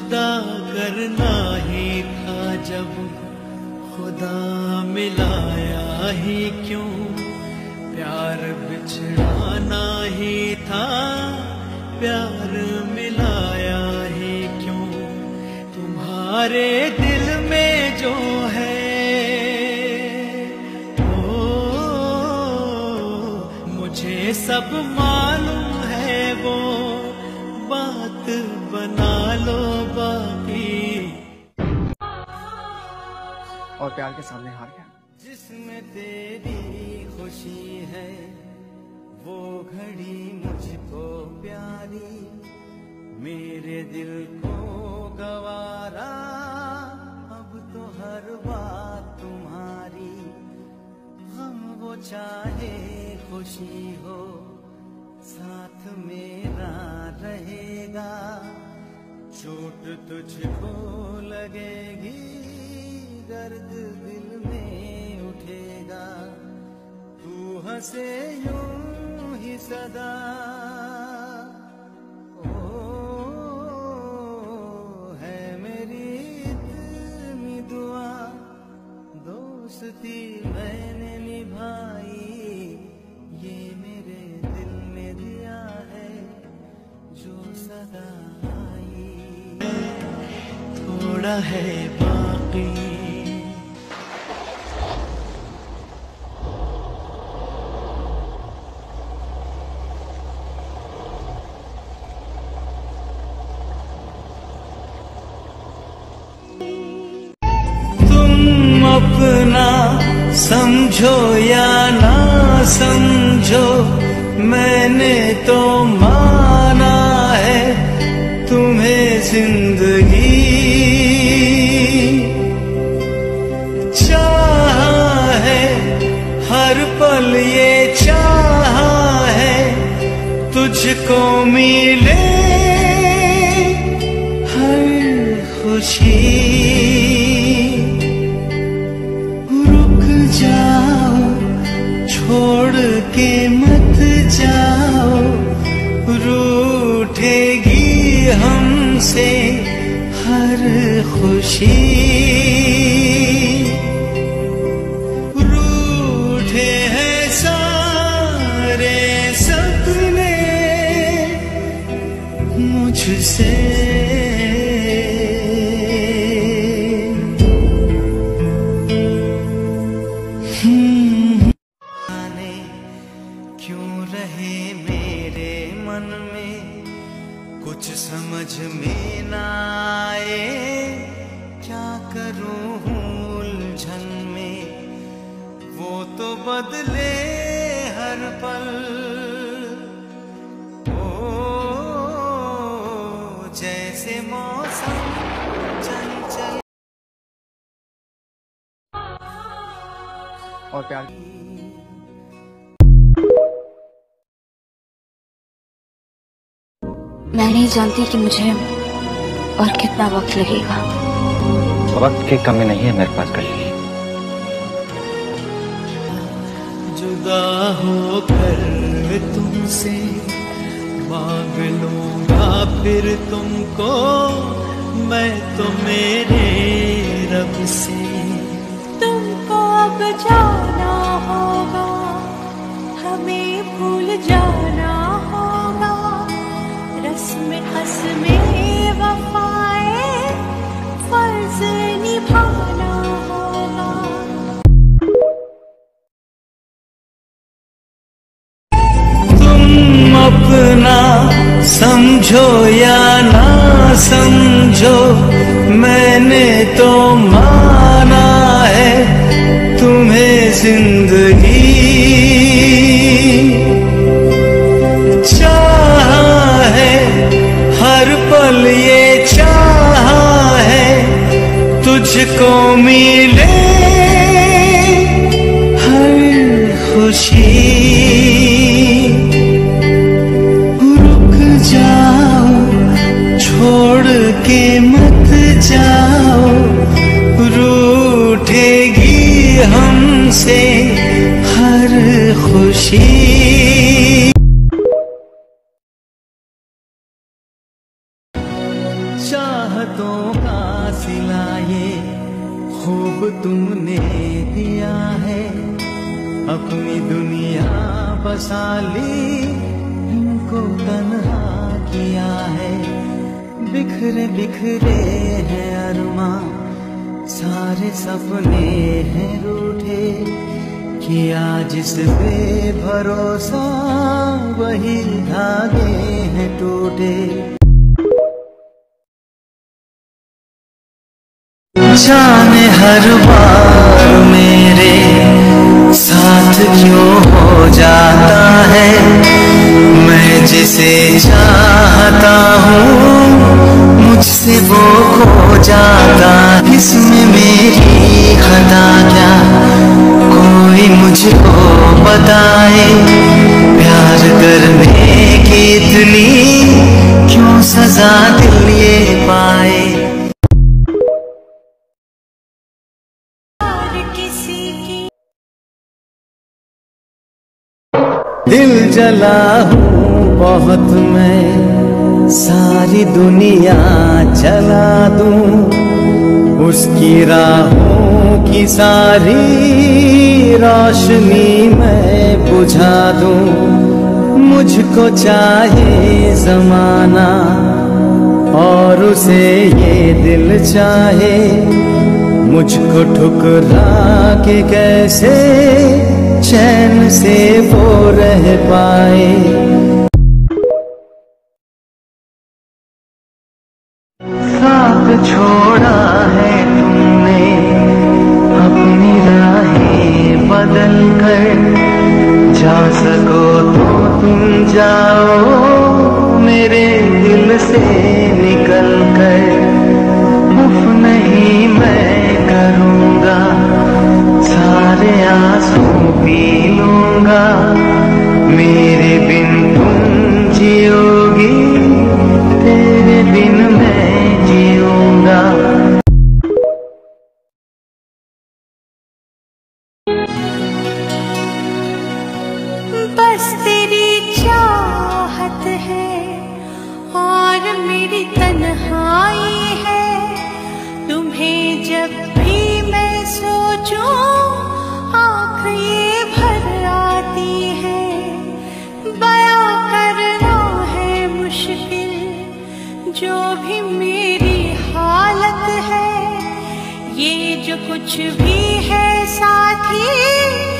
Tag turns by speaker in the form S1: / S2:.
S1: जुदा करना ही था जब खुदा मिलाया ही क्यों, प्यार बिछड़ाना ही था प्यार मिलाया ही क्यों। तुम्हारे दिल में जो है मुझे सब मालूम है, वो बात बना लो बाकी।
S2: और प्यार के सामने हार गया।
S1: जिसमें तेरी खुशी है वो घड़ी मुझको प्यारी, मेरे दिल को गवारा अब तो हर बात तुम्हारी। हम वो चाहे खुशी हो साथ मेरा रहेगा, चोट तुझको लगेगी दर्द दिल में उठेगा। तू हंसे यूं ही सदा है मेरी इतनी दुआ, दोस्ती मैंने निभाई ये मेरे दिल ने दिया है जो सदा आई। थोड़ा है बाकी अपना समझो या ना समझो, मैंने तो माना है तुम्हें जिंदगी। चाहा है हर पल ये चाहा है तुझको मिले हर खुशी। छोड़ के मत जाओ, रूठेगी हमसे हर खुशी। रूठे हैं सारे सपने मुझसे, कुछ समझ में ना आए क्या करूं उलझन में। वो तो बदले हर पल जैसे मौसम चंचल।
S2: और प्यार
S3: मैं नहीं जानती कि मुझे और कितना वक्त लगेगा।
S4: वक्त की कमी नहीं है मेरे पास कहीं।
S1: जुदा होकर तुमसे मांग लूंगा फिर तुमको मैं तो मेरे रब से।
S5: तुमको अब जाना होगा, हमें भूल जाना होगा, रस्म हस्मे वफाए फर्ज निभाना होगा।
S1: तुम अपना समझो या ना समझो, मैंने तो माना है तुम्हें जिंदगी। पल ये चाहा है तुझको मिले हर खुशी। रुक जाओ छोड़ के मत जाओ, रूठेगी हमसे हर खुशी। चाहत बातों का सिला ये खूब तुमने दिया है। अपनी दुनिया बसा ली, इनको तन्हा किया है। बिखरे बिखरे हैं अरमां, सारे सपने हैं रूठे। किया जिस पे भरोसा, वही धागे हैं टूटे। जाने हर बार मेरे साथ क्यों हो जाता है। मैं जिसे चाहता हूँ मुझसे वो खो जाता। इसमें मेरी खता क्या, कोई मुझको बताए। प्यार करने की इतनी क्यों सजा दिल ये पाए। दिल जला हूँ बहुत मैं, सारी दुनिया जला दूं। उसकी राहों की सारी रोशनी मैं बुझा दूं। मुझको चाहे जमाना और उसे ये दिल चाहे। मुझको ठुकरा के कैसे चैन से वो रह पाए। साथ छोड़ा है तुमने अपनी राहें बदल कर। जा सको तो तुम जाओ मेरे दिल से निकल कर। उफ नहीं मैं करूँगा, सारे आंसू पी लूँगा। मेरे बिन तुम जियोगी, तेरे बिन मैं जियूँगा।
S5: बस तेरी चाहत है और मेरी तन्हाई है। तुम्हें जब भी मैं सोचूं आँख ये भर आती है। बयां करना है मुश्किल जो भी मेरी हालत है। ये जो कुछ भी है साथी